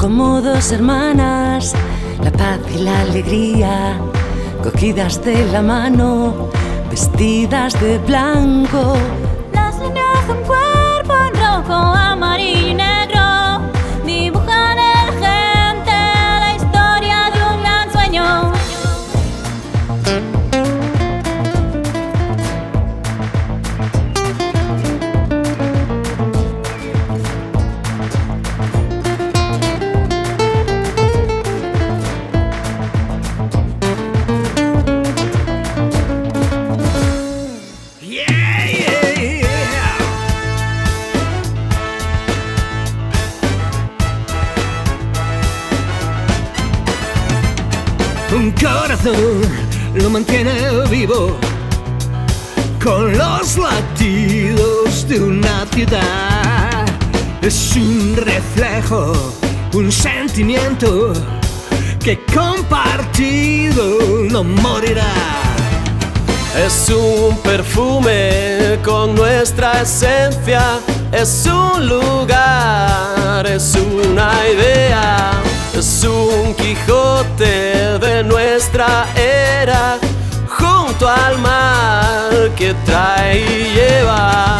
como dos hermanas, la paz y la alegría, cogidas de la mano, vestidas de blanco. Las líneas de un cuerpo en rojo, amarillo y negro dibujan en la gente la historia de un gran sueño. Un corazón lo mantiene vivo con los latidos de una ciudad. Es un reflejo, un sentimiento que compartido no morirá. Es un perfume con nuestra esencia, es un lugar, es una idea, es un Quijote de nuestra era, junto al mar que trae y lleva.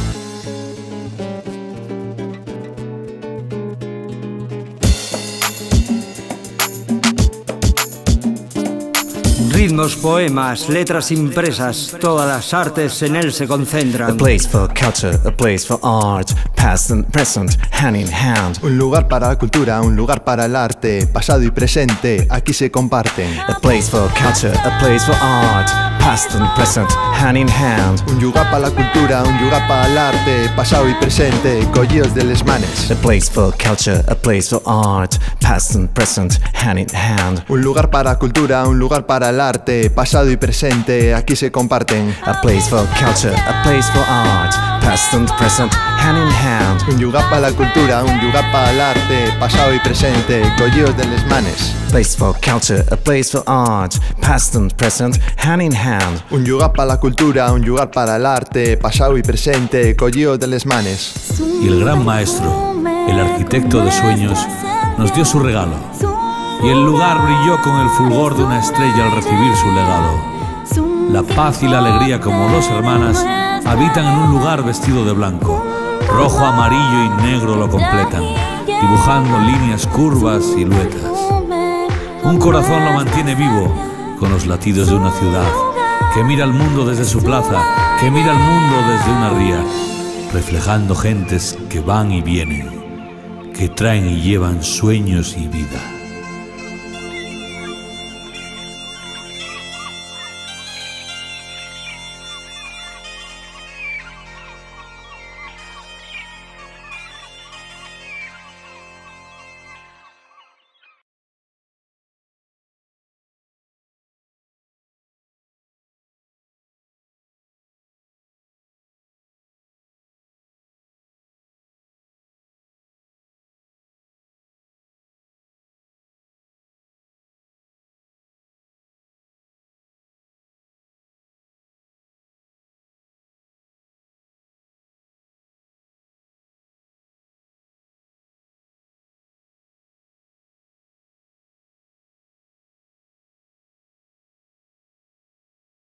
Ritmos, poemas, letras impresas, todas las artes en él se concentran. A place for culture, a place for art, past and present, hand in hand. Un lugar para la cultura, un lugar para el arte, pasado y presente, aquí se comparten. A place for culture, a place for art, past and present, hand in hand. Un lugar para la cultura, un lugar para el arte, pasado y presente, collidos de les manes. A place for culture, a place for art, past and present, hand in hand. Un lugar para la cultura, un lugar para el arte, pasado y presente, aquí se comparten. A place for culture, a place for art, past and present, hand in hand. Un lugar para la cultura, un lugar para el arte, pasado y presente, collidos de les manes. A place for culture, a place for art, past and present, hand in hand. Un lugar para la cultura, un lugar para el arte, pasado y presente, collidos de les manes. Y el gran maestro, el arquitecto de sueños, nos dio su regalo. Y el lugar brilló con el fulgor de una estrella al recibir su legado. La paz y la alegría, como dos hermanas, habitan en un lugar vestido de blanco. Rojo, amarillo y negro lo completan, dibujando líneas, curvas, siluetas. Un corazón lo mantiene vivo con los latidos de una ciudad que mira al mundo desde su plaza, que mira al mundo desde una ría, reflejando gentes que van y vienen, que traen y llevan sueños y vida.